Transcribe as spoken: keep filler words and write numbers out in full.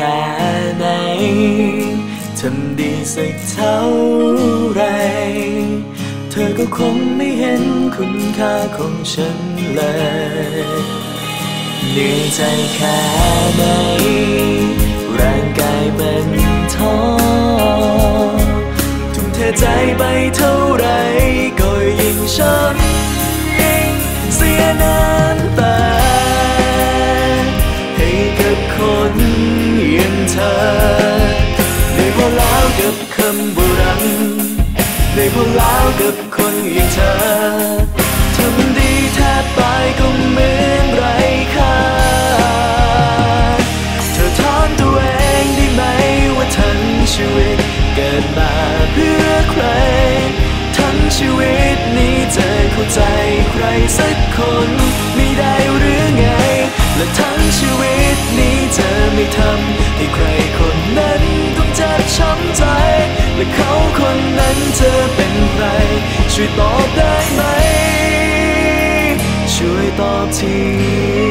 ค่ไหนทำดีสักเท่าไรเธอก็คงไม่เห็นคุณค่าของฉันเลยเหนื่อยใจแค่ไหนร่างกายมันท้อทุ่มเทใจไปเท่าไรก็ยิ่งช้ำยิ่งเสียน้ำตาให้กับคนอย่างเธอเหนื่อยพอแล้วกับคำโบราณเหนื่อยพอแล้วกับคนอย่างเธอทำดีแทบตายก็เหมือนไร้ค่าเธอถามตัวเองได้ไหมว่าทั้งชีวิตเกิดมาเพื่อใครทั้งชีวิตนี้จะเข้าใจใครสักคนไม่ได้หรือไงและทั้งชีวิตนี้เธอไม่ทำให้ใครคนนั้นต้องเจ็บช้ำใจและเขาคนนั้นจะเป็นใครช่วยตอบได้ไหมช่วยตอบที